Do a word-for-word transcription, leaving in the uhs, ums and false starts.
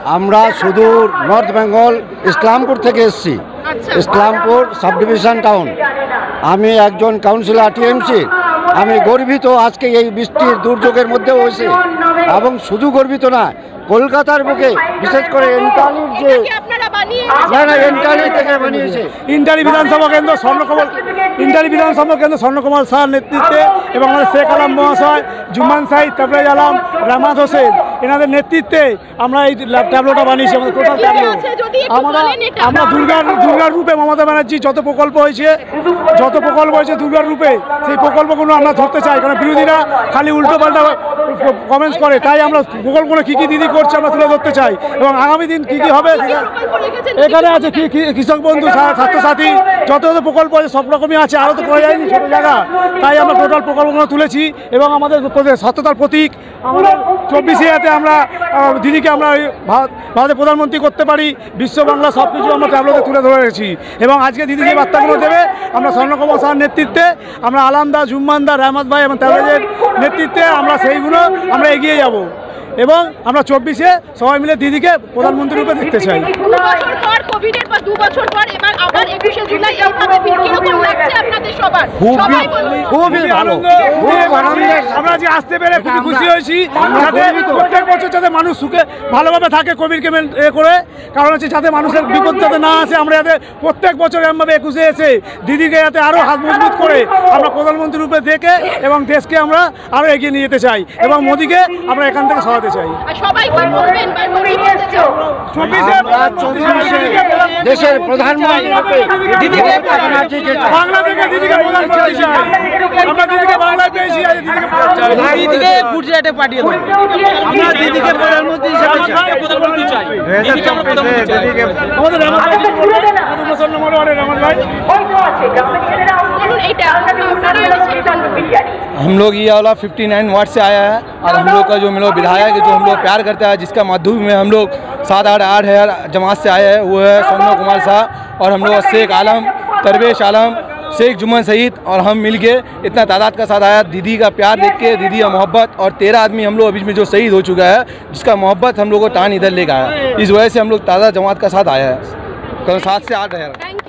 আমরা সুদূর নর্থ বেঙ্গল ইসলামপুর থেকে এসেছি। Islampur sub division town. আমি একজন কাউন্সিলর টিএমসি। আমি গর্বিত আজকে এই বৃষ্টির দুর্যোগের মধ্যেও হয়েছে, এবং শুধু গর্বিত না, কলকাতার বুকে বিশেষ করে এন্টালির যে না না এন্টালি থেকে বানিয়েছে ইন্টালি বিধানসভা কেন্দ্র স্বর্ণকমল ইন্টালি বিধানসভা কেন্দ্র স্বর্ণকমল শাহর নেতৃত্বে এবং আমাদের শেখ আলম মহাশয়, জুম্মান সাহিদ, তাবরেজ আলম, রামাদ হোসেন এনাদের নেতৃত্বে আমরা এই ট্যাবলোটা বানিয়েছি। আমাদের টোটাল ট্যাবলো আমরা আমরা দুর্গার দুর্গার রূপে মমতা ব্যানার্জি যত প্রকল্প হয়েছে যত প্রকল্প হয়েছে দুর্গার রূপে সেই প্রকল্পগুলো আমরা ধরতে চাই, কারণ বিরোধীরা খালি উল্টো পাল্টা কমেন্টস করে, তাই আমরা প্রকল্পগুলো কী কী দিদি করছে আমরা তুলে ধরতে চাই, এবং আগামী দিন কী কী হবে এখানে আছে কি কৃষক বন্ধু, স্বাস্থ্যসাথী, যত যত প্রকল্প আছে সব রকমই আছে, আরও তো করা যায়নি ছোটো জায়গা, তাই আমরা টোটাল প্রকল্পগুলো তুলেছি। এবং আমাদের সত্যতার প্রতীক আমাদের চব্বিশে এতে আমরা দিদিকে আমরা ভারতের প্রধানমন্ত্রী করতে পারি, বিশ্ব বাংলা সব কিছু আমরা ট্যাবলোতে তুলে ধরেছি। এবং আজকে দিদি যে বার্তাগুলো দেবে আমরা স্বর্ণকমল শাহর নেতৃত্বে, আমরা আলামদা, জুম্মানদা, রহমত ভাই এবং তাবরেজের নেতৃত্বে আমরা সেইগুলো আমরা এগিয়ে যাব, এবং আমরা চব্বিশে সবাই মিলে দিদিকে প্রধানমন্ত্রী রূপে দেখতে চাই। আমরা যে আসতে পেরে খুবই খুশি হয়েছি, যাতে প্রত্যেক বছর যাতে মানুষ সুখে ভালোভাবে থাকে কোভিডকে এ করে, কারণ হচ্ছে যাতে মানুষের বিপদ যাতে না আসে, আমরা যাতে প্রত্যেক বছর এমনভাবে একুশে এসে দিদিকে যাতে আরও হাত মজবুত করে আমরা প্রধানমন্ত্রী রূপে দেখে এবং দেশকে আমরা আরও এগিয়ে নিয়ে যেতে চাই, এবং মোদিকে আমরা এখান থেকে সরাতে চাই। দেশের প্রধানমন্ত্রী বাংলা থেকে দিদিকে প্রধানমন্ত্রী চাই, আমরা দিদিকে বাংলায় পেয়েছি, দিদিকে গুজরাটে পাঠিয়ে দেবো, আমরা দিদিকে প্রধানমন্ত্রী হিসেবে প্রধানমন্ত্রী চাই। আমাদের हम लोग ये वाला उनसठ वार्ड से आया है, और हम लोग का जो हम लोग विधायक जो हम लोग प्यार करता है, जिसका माध्यम में हम लोग सात आठ आठ हज़ार जमात से आए हैं, वो है स्वर्णकमल शाह, और हम लोग शेख आलम, तरवेश आलम, शेख जुम्मन सईद और हम मिल के इतना तादाद का साथ आया। दीदी का प्यार देख के, दीदी का मोहब्बत, और तेरह आदमी हम लोग अभी में जो शहीद हो चुका है, जिसका मोहब्बत हम लोग को टान इधर लेकर आया, इस वजह से हम लोग ताज़ा जमात का साथ आया है, कल सात से आठ हज़ार।